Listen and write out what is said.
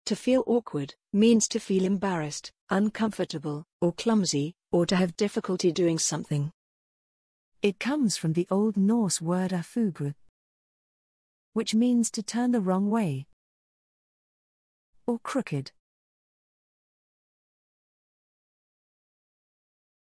To feel awkward means to feel embarrassed, uncomfortable, or clumsy, or to have difficulty doing something. It comes from the Old Norse word afugr, which means to turn the wrong way or crooked.